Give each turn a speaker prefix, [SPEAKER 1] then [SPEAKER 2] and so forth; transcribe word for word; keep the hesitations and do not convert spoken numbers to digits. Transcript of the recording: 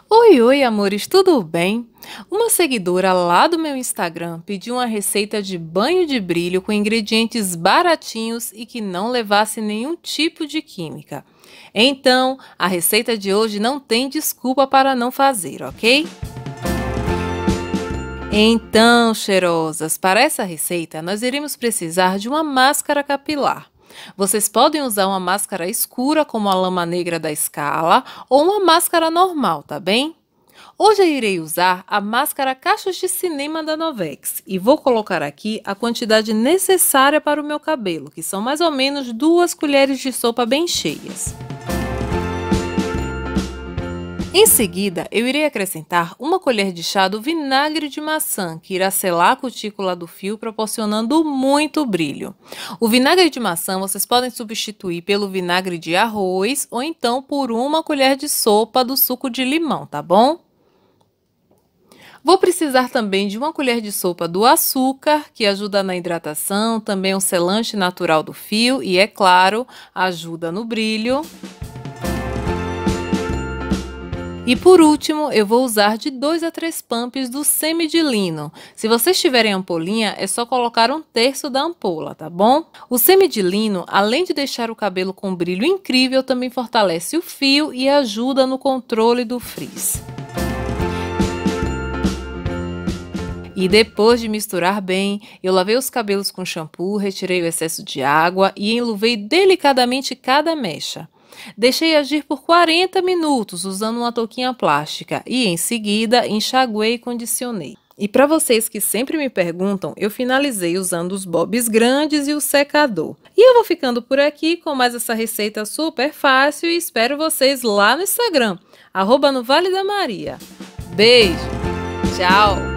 [SPEAKER 1] Oi, oi, amores, tudo bem? Uma seguidora lá do meu Instagram pediu uma receita de banho de brilho com ingredientes baratinhos e que não levasse nenhum tipo de química. Então, a receita de hoje não tem desculpa para não fazer, ok? Então, cheirosas, para essa receita nós iremos precisar de uma máscara capilar. Vocês podem usar uma máscara escura como a lama negra da Scala ou uma máscara normal, tá bem? Hoje eu irei usar a máscara Cachos de Cinema da Novex e vou colocar aqui a quantidade necessária para o meu cabelo, que são mais ou menos duas colheres de sopa bem cheias. Em seguida, eu irei acrescentar uma colher de chá do vinagre de maçã, que irá selar a cutícula do fio, proporcionando muito brilho. O vinagre de maçã vocês podem substituir pelo vinagre de arroz ou então por uma colher de sopa do suco de limão, tá bom? Vou precisar também de uma colher de sopa do açúcar, que ajuda na hidratação, também um selante natural do fio e, é claro, ajuda no brilho. E por último, eu vou usar de dois a três pumps do semi de lino. Se vocês tiverem ampolinha, é só colocar um terço da ampola, tá bom? O semi de lino, além de deixar o cabelo com um brilho incrível, também fortalece o fio e ajuda no controle do frizz. E depois de misturar bem, eu lavei os cabelos com shampoo, retirei o excesso de água e enluvei delicadamente cada mecha. Deixei agir por quarenta minutos usando uma touquinha plástica e em seguida enxaguei e condicionei. E para vocês que sempre me perguntam, eu finalizei usando os bobs grandes e o secador. E eu vou ficando por aqui com mais essa receita super fácil e espero vocês lá no Instagram, arroba no Vale da Maria. Beijo, tchau!